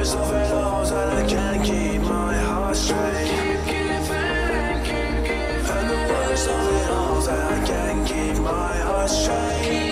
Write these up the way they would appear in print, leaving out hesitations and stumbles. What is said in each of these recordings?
worst of it all is that I can't keep my heart straight. And the worst of it all is that I can't keep my heart straight.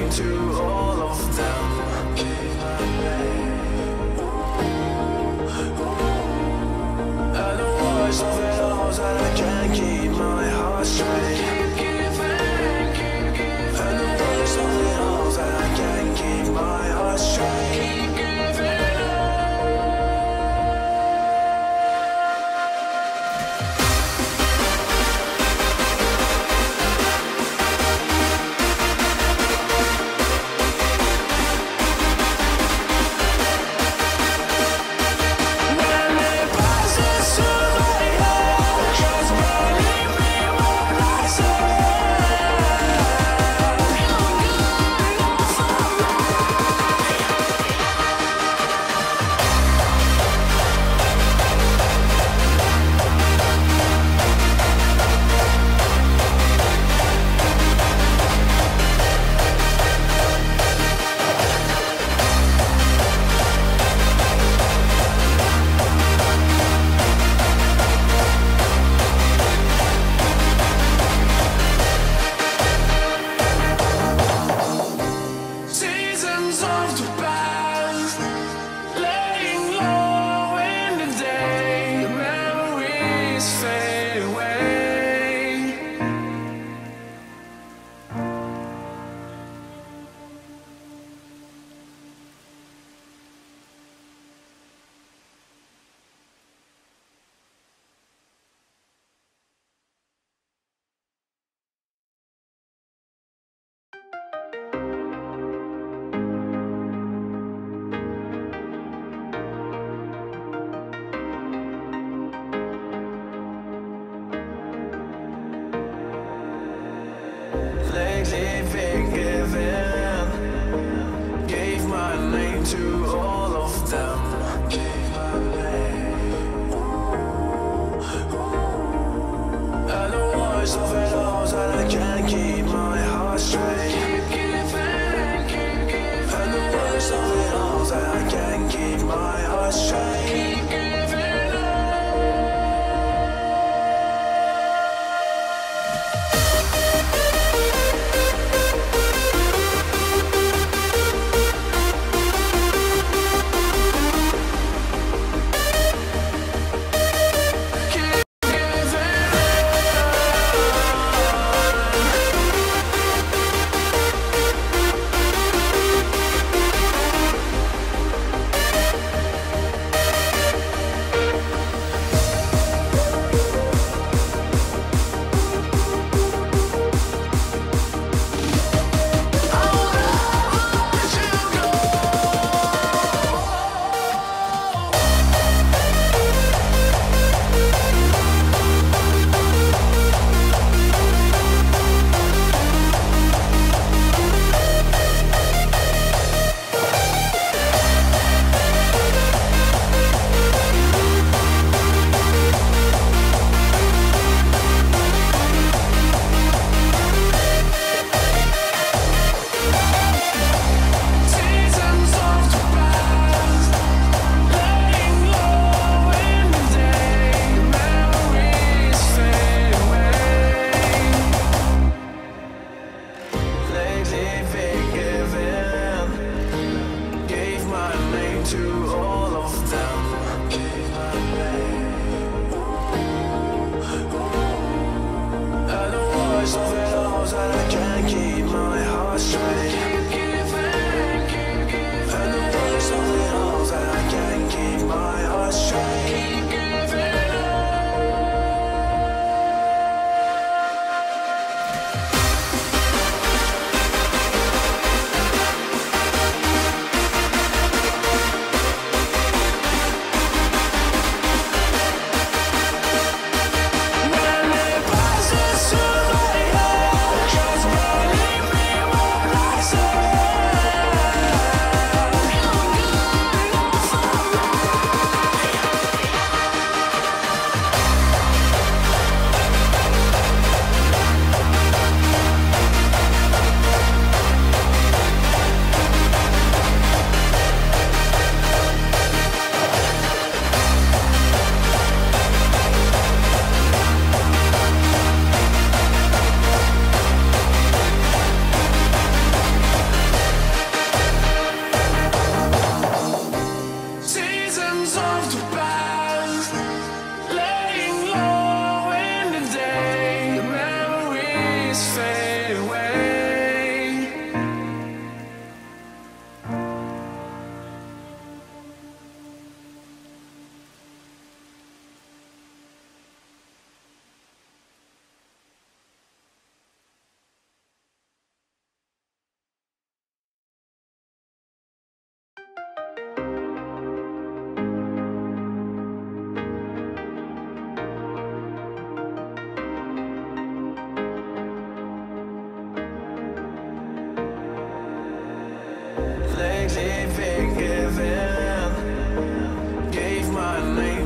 name to all of them. And the worst of it all is that I can't keep my heart straight. And the worst of it all is that I can't keep my heart straight. Lately been given, gave my name to all of them. And the worst of it all is that I can't keep my heart straight. And the worst of it all is that I can't keep my heart straight.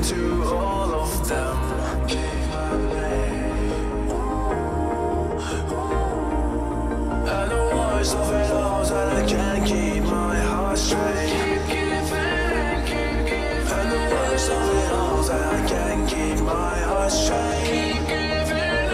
to all of them. Gave my name. And the worst of it all is that I can't keep my heart straight. Keep giving. And the worst of it all is that I can't keep my heart straight. Keep giving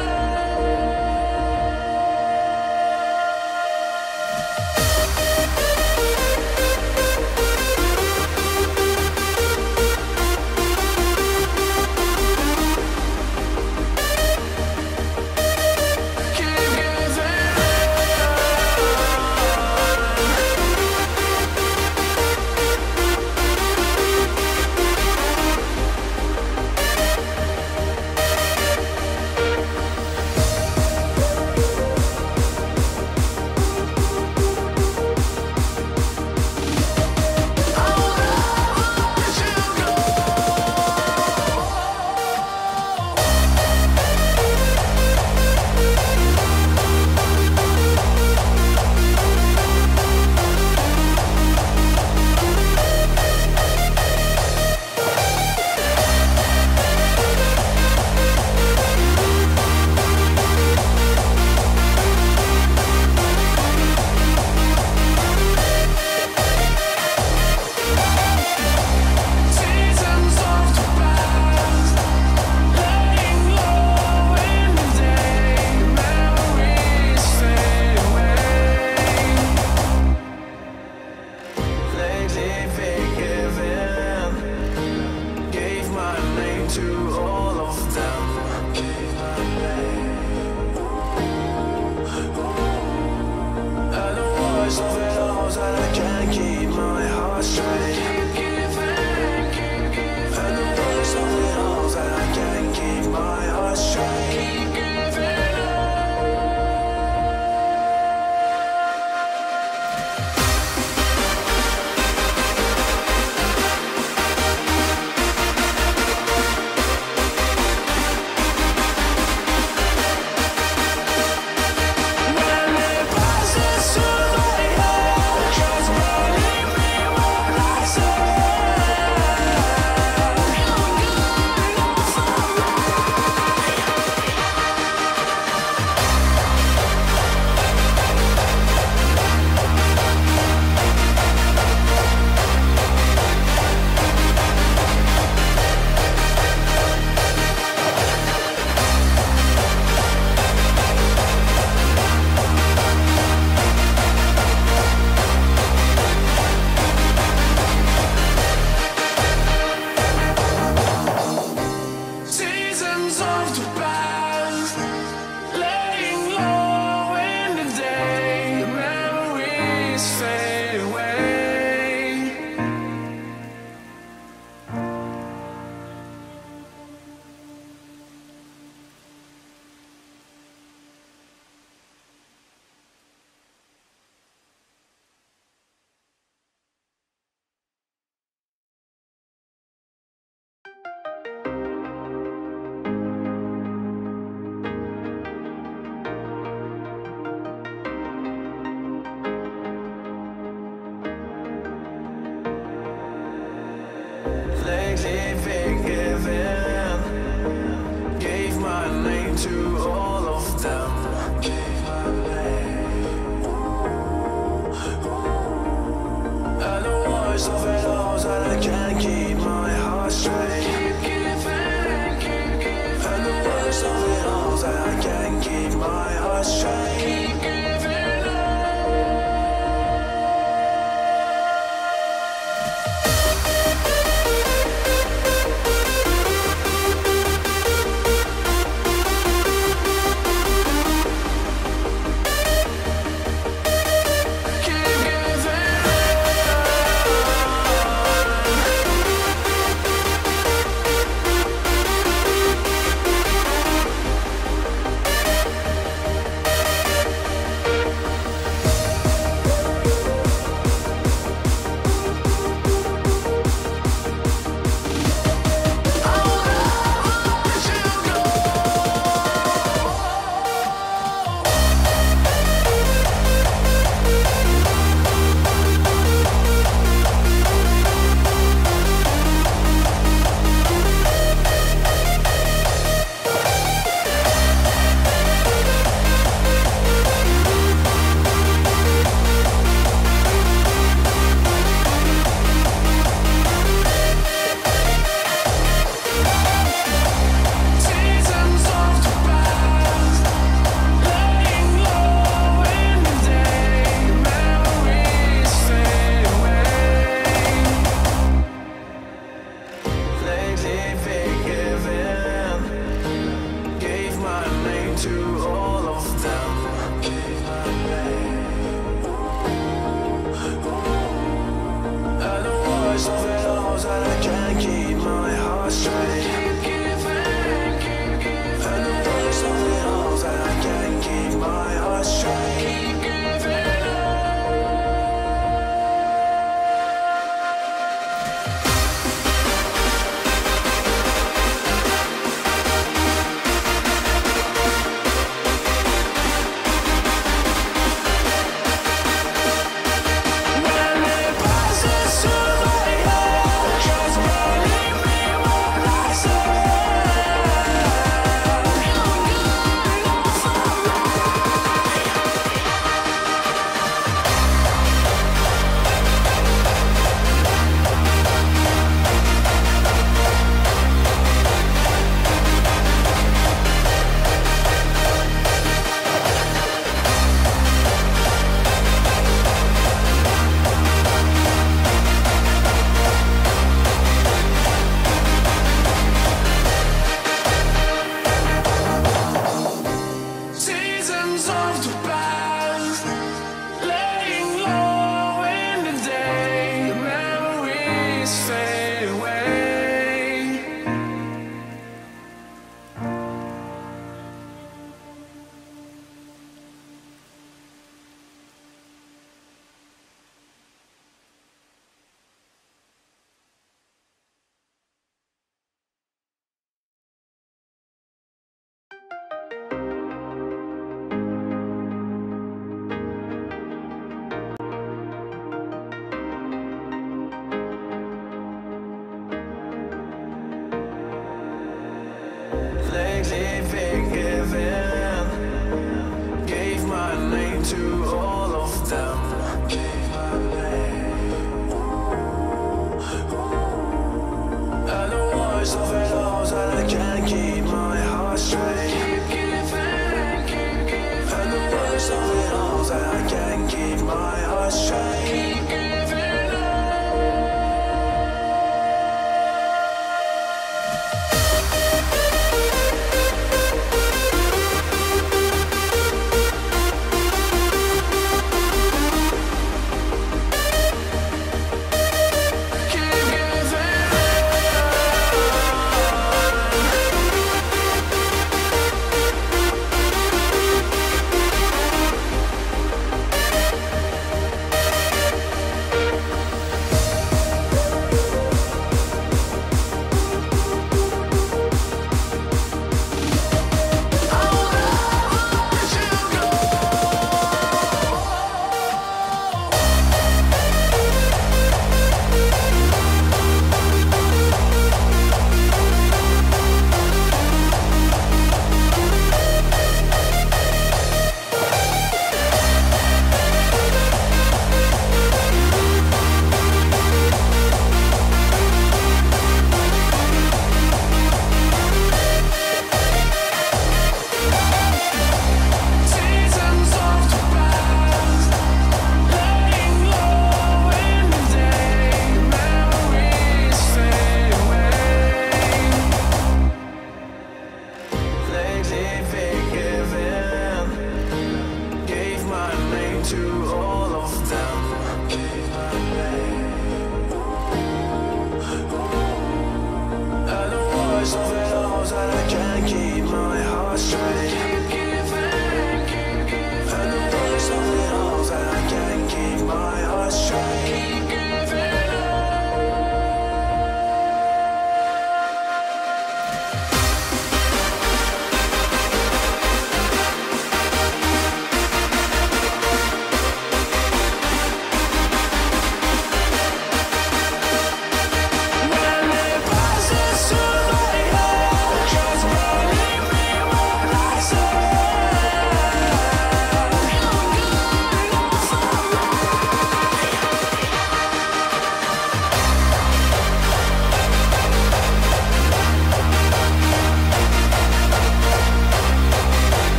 to all of them. Gave my name. And the worst of it all is that I can't keep my heart straight. Keep giving. And the worst of it all is that I can't keep my heart straight. Keep giving lately been giving. Gave my name to all of them. Gave my name. And the worst of it all is that I can't keep my heart straight. Keep giving. And the worst of it all is that I can't keep my heart straight. Keep giving.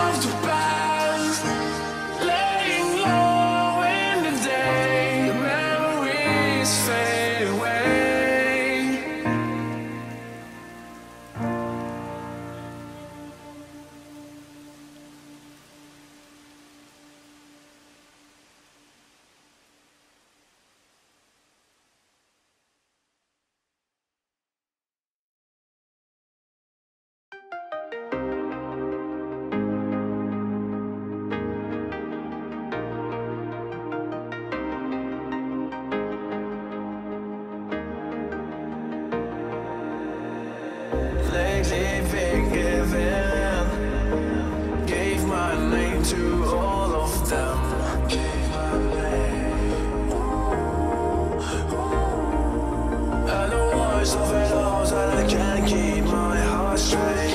of the past, laying low in the day, memories fade away. Lately been given, gave my name to all of them. Gave my name. And the worst of it all is that I can't keep my heart straight.